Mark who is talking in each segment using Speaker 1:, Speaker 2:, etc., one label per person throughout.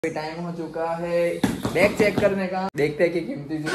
Speaker 1: Time हो चुका है बैग चेक करने का। देखते हैं कि कीमती चीज।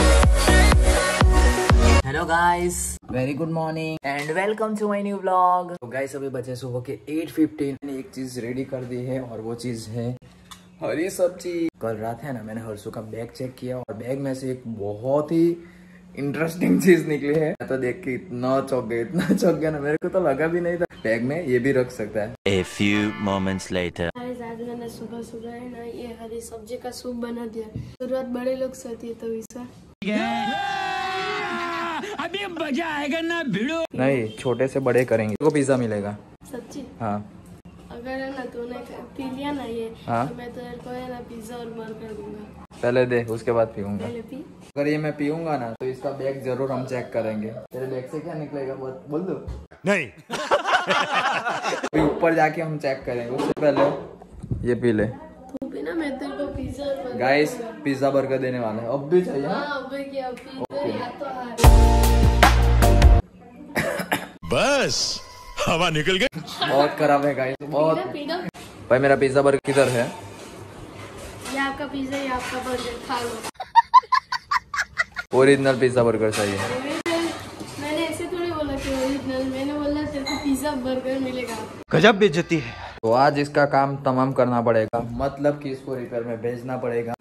Speaker 1: Hello guys, very good morning and welcome to my new vlog. तो गाइस अभी बचे सुबह के 8:15। मैंने एक चीज रेडी कर दी है और वो चीज है हरी सब्जी। कल रात है ना, मैंने हर्षु का बैग चेक किया और बैग में से एक बहुत ही इंटरेस्टिंग चीज निकली है। तो देख के इतना चौंक गया ना, मेरे को तो लगा भी नहीं था बैग में ये भी रख सकता है।
Speaker 2: A few moments later.
Speaker 3: आज मैंने सुबह है ना ये हरी सब्जी का सूप बना दिया। जरूरत बड़े लोग सोती है तो इसका
Speaker 2: अभी मजा आएगा ना भिड़ो।
Speaker 1: नहीं, छोटे से बड़े करेंगे तो पिज्जा मिलेगा।
Speaker 3: सच्ची?
Speaker 1: हाँ।
Speaker 3: अगर है ना तूने पी लिया ना ये,
Speaker 1: हाँ?
Speaker 3: तो मैं तेरे को है ना पिज्जा और बर्गर दूंगा।
Speaker 1: पहले दे, उसके बाद पीऊंगा।
Speaker 3: पहले पी।
Speaker 1: अगर ये मैं पीऊंगा ना तो इसका बैग जरूर हम चेक करेंगे। तेरे बैग से क्या निकलेगा बोल दो।
Speaker 2: नहीं।
Speaker 1: अभी ऊपर जाके हम चेक करेंगे, उससे पहले ये पी ले।
Speaker 3: तू भी ना, मैं तेरे को पिज्जा और बर्गर
Speaker 1: गाइस
Speaker 3: दूंगा।
Speaker 1: पिज्जा बर्गर देने वाला है। अब भी चाहिए?
Speaker 3: हाँ, अब क्या पिज्जा
Speaker 1: Okay.
Speaker 3: या तो हार।
Speaker 2: बस हवा निकल गई।
Speaker 1: बहुत खराब है गाइस, बहुत।
Speaker 3: पीना
Speaker 1: भाई मेरा पिज्जा बर्गर किधर है?
Speaker 3: ये आपका पिज्जा, ये आपका बर्गर, खा लो।
Speaker 1: ओरिजिनल पिज्जा बर्गर चाहिए।
Speaker 3: मैंने ऐसे थोड़ी बोला कि ओरिजिनल, मैंने बोला तेरे को पिज्जा बर्गर मिलेगा।
Speaker 2: गजब बेइज्जती है।
Speaker 1: तो आज इसका काम तमाम करना पड़ेगा, मतलब कि इसको रिपेयर में भेजना पड़ेगा।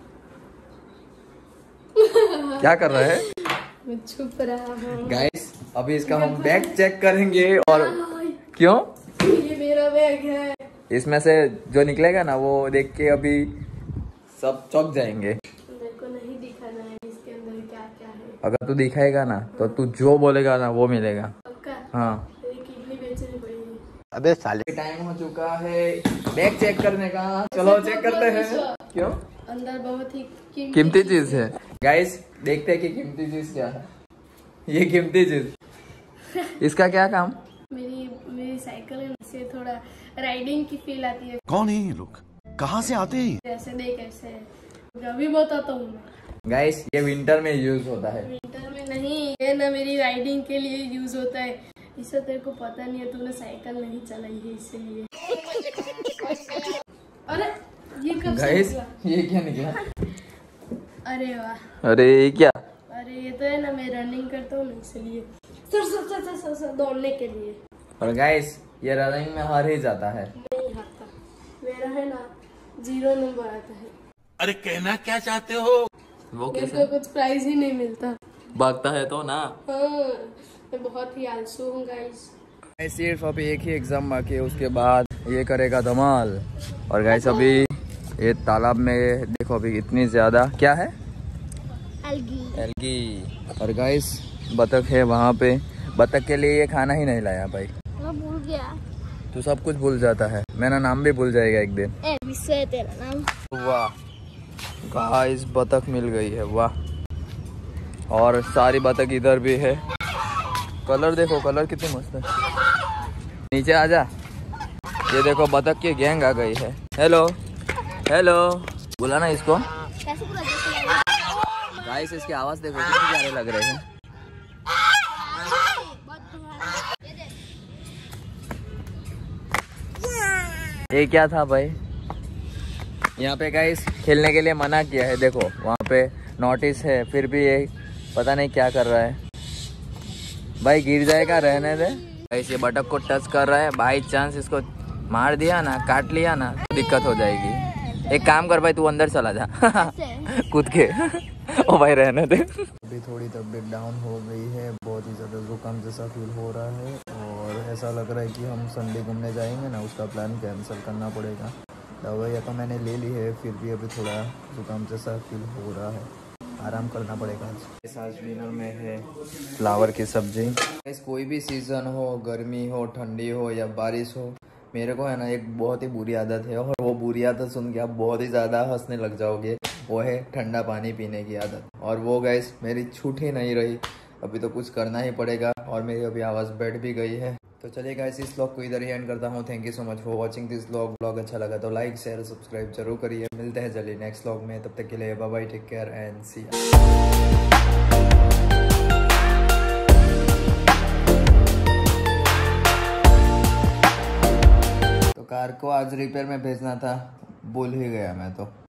Speaker 1: क्या कर रहे हैं?
Speaker 3: मैं छुप रहा हूँ।
Speaker 1: गाइस अभी इसका हम बैग चेक करेंगे। और क्यों?
Speaker 3: ये मेरा बैग है।
Speaker 1: इसमें से जो निकलेगा ना वो देख के अभी सब चौंक जाएंगे।
Speaker 3: मेरे को नहीं दिखाना है इसके अंदर क्या क्या है।
Speaker 1: अगर तू दिखाएगा ना तो तू जो बोलेगा ना वो मिलेगा।
Speaker 3: पक्का?
Speaker 1: हाँ।
Speaker 3: तेरी किडनी बेचनी पड़ेगी।
Speaker 2: अबे साले।
Speaker 1: टाइम हो चुका है बैग चेक करने का। चलो चेक करते हैं। क्यों?
Speaker 3: अंदर बहुत ही
Speaker 1: कीमती चीज है। गाइस देखते हैं कि कीमती चीज क्या है। ये कीमती चीज, इसका क्या काम?
Speaker 3: मेरी साइकिल है, इससे थोड़ा राइडिंग की फील आती है।
Speaker 2: कौन है ये लोग, कहाँ से आते हैं?
Speaker 3: ऐसे देख, ऐसे अभी बताता हूँ मैं।
Speaker 1: गाइस ये विंटर में यूज होता है।
Speaker 3: विंटर में नहीं, ये ना मेरी राइडिंग के लिए यूज होता है। इससे तेरे को पता नहीं है, तूने साइकिल नहीं चलाई है इसलिए। अरे ये कब से
Speaker 1: गाइस
Speaker 3: निकला?
Speaker 1: ये क्या निकला?
Speaker 3: अरे वाह।
Speaker 1: अरे ये क्या?
Speaker 3: अरे ये तो है ना, मैं रनिंग करता हूँ ना इसलिए, सर दौड़ने के लिए।
Speaker 1: और गाइस ये रनिंग में हार ही जाता है।
Speaker 3: नहीं हारता, मेरा है ना 0 नंबर आता है।
Speaker 2: अरे कहना क्या चाहते हो?
Speaker 1: वो
Speaker 3: मेरे को कुछ प्राइज ही नहीं मिलता।
Speaker 1: भागता है तो ना।
Speaker 3: हाँ, मैं बहुत ही आलसू हूँ गाइस।
Speaker 1: सिर्फ अभी एक ही एग्जाम बाकी है, उसके बाद ये करेगा धमाल। और गाइस अभी ये तालाब में देखो अभी इतनी ज्यादा क्या है, एल्गी। और गाइस बतख है वहाँ पे। बतख के लिए ये खाना ही नहीं लाया भाई।
Speaker 3: मैं भूल गया।
Speaker 1: तू सब कुछ भूल जाता है, मेरा नाम भी भूल जाएगा एक दिन।
Speaker 3: विश्व है तेरा नाम।
Speaker 1: वाह गाइस बतख मिल गई है, वाह। और सारी बतख इधर भी है। कलर देखो, कलर कितनी मस्त है। नीचे आ जा। ये देखो बतख की गैंग आ गई है। हेलो हेलो बोला ना इसको। गाइस इसकी आवाज देखो कितनी प्यारे लग रहे हैं। ये क्या था भाई? यहाँ पे गाइस खेलने के लिए मना किया है। देखो वहाँ पे नोटिस है, फिर भी ये पता नहीं क्या कर रहा है। भाई गिर जाएगा, रहने दे। गाइस ये बतख को टच कर रहा है, बाई चांस इसको मार दिया ना, काट लिया ना तो दिक्कत हो जाएगी। एक काम कर भाई, तू अंदर चला जा कूद के। ओ भाई रहने दे। अभी थोड़ी तबीयत डाउन हो गई है, बहुत ही ज़्यादा जुकाम जैसा फील हो रहा है और ऐसा लग रहा है कि हम संडे घूमने जाएंगे ना, उसका प्लान कैंसिल करना पड़ेगा। दवाइयाँ तो मैंने ले ली है, फिर भी अभी थोड़ा जुकाम जैसा फील हो रहा है, आराम करना पड़ेगा। आज डिनर में है फ्लावर की सब्जी। कोई भी सीज़न हो, गर्मी हो, ठंडी हो या बारिश हो, मेरे को है ना एक बहुत ही बुरी आदत है और वो बुरी आदत सुन के आप बहुत ही ज़्यादा हंसने लग जाओगे। वो है ठंडा पानी पीने की आदत। और वो गाइस मेरी छूट ही नहीं रही, अभी तो कुछ करना ही पड़ेगा। और मेरी अभी आवाज़ बैठ भी गई है। तो चलिए गाइस इस व्लॉग को इधर ही एंड करता हूँ। Thank you so much for watching this vlog अच्छा लगा तो लाइक शेयर सब्सक्राइब जरूर करिए। मिलते हैं जल्दी नेक्स्ट व्लॉग में, तब तक के लिए bye bye, take care and see you. Car को आज रिपेयर में भेजना था, भूल ही गया मैं तो।